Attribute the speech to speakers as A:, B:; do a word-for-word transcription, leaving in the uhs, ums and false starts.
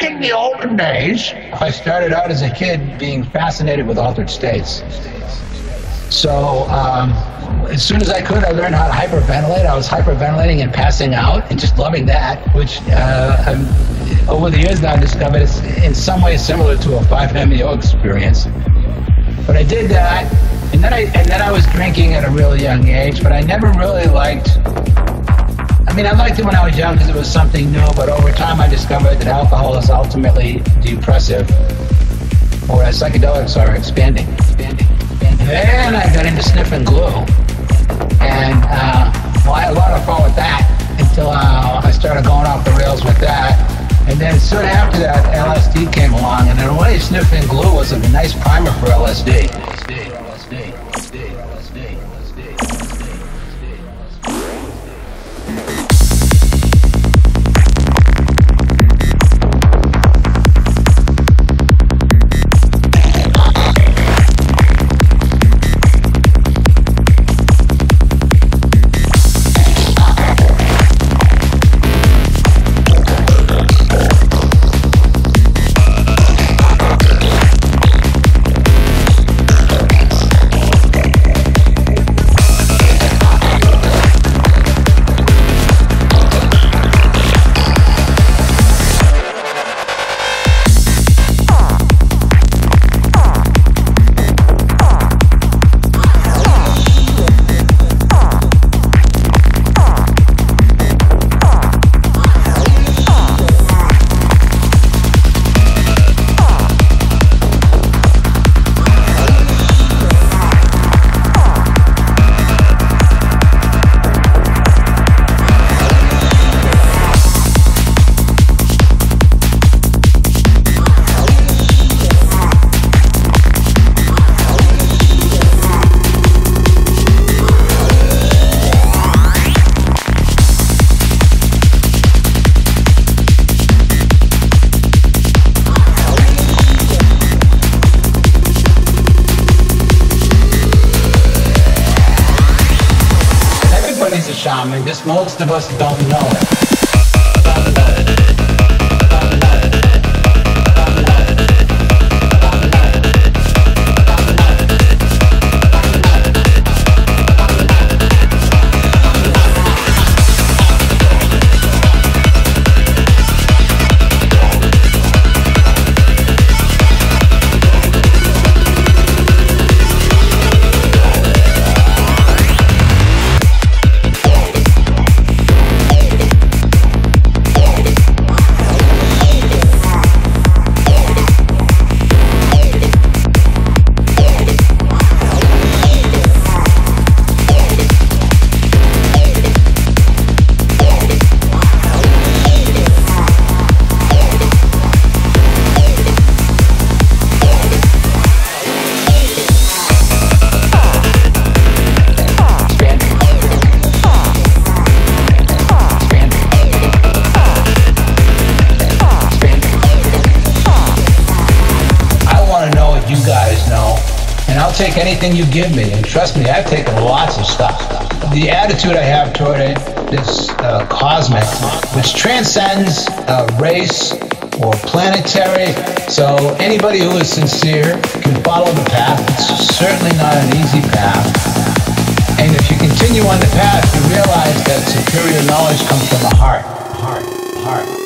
A: back in the olden days, I started out as a kid being fascinated with altered states. So um, as soon as I could, I learned how to hyperventilate. I was hyperventilating and passing out and just loving that, which uh, I'm, over the years now I discovered it's in some ways similar to a five M E O experience. But I did that, and then I and then I was drinking at a really young age, but I never really liked, I mean, I liked it when I was young because it was something new, but over time I discovered that alcohol is ultimately depressive, whereas psychedelics are expanding. expanding. And then I got into sniffing glue, and uh, well, I had a lot of fun with that until uh, I started going off the rails with that. And then soon after that, L S D came along, and in a way, sniffing glue was a nice primer for L S D. L S D, L S D, L S D, L S D, L S D, L S D. Shaman, just most of us don't know it. Take anything you give me, and trust me, I've taken lots of stuff. The attitude I have toward it is uh, cosmic, which transcends uh, race or planetary, so anybody who is sincere can follow the path. It's certainly not an easy path, and if you continue on the path, you realize that superior knowledge comes from the heart, heart, heart.